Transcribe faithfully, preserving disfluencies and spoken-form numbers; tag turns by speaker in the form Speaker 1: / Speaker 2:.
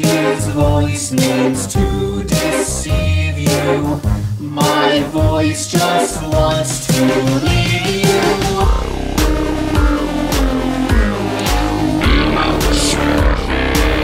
Speaker 1: His voice means to deceive you. My voice just wants to leave